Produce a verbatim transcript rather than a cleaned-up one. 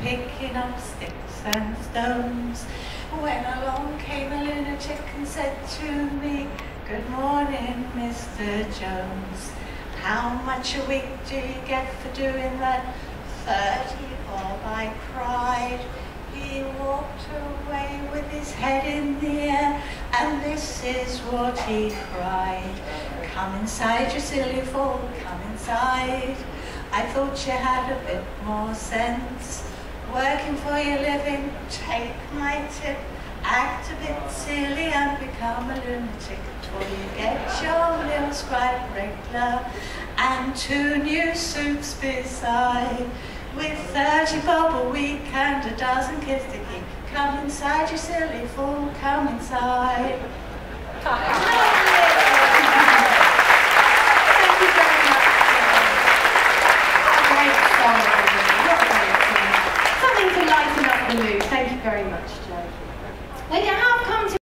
picking up sticks and stones, when along came a lunatic and said to me, "Good morning, Mister Jones. How much a week do you get for doing that?" "Thirty, Bob," I cried. He walked away with his head in the air, and this is what he cried. "Come inside, you silly fool, come inside. I thought you had a bit more sense. Working for your living, take my tip. Act a bit silly and become a lunatic, till you get your meals quite regular and two new suits beside. With thirty bob a week and a dozen kids to keep. Come inside, you silly fool, come inside." Thank you very much. Great song, everybody. What a great song. Something to lighten up the mood. Thank you very much, Joe. We have come to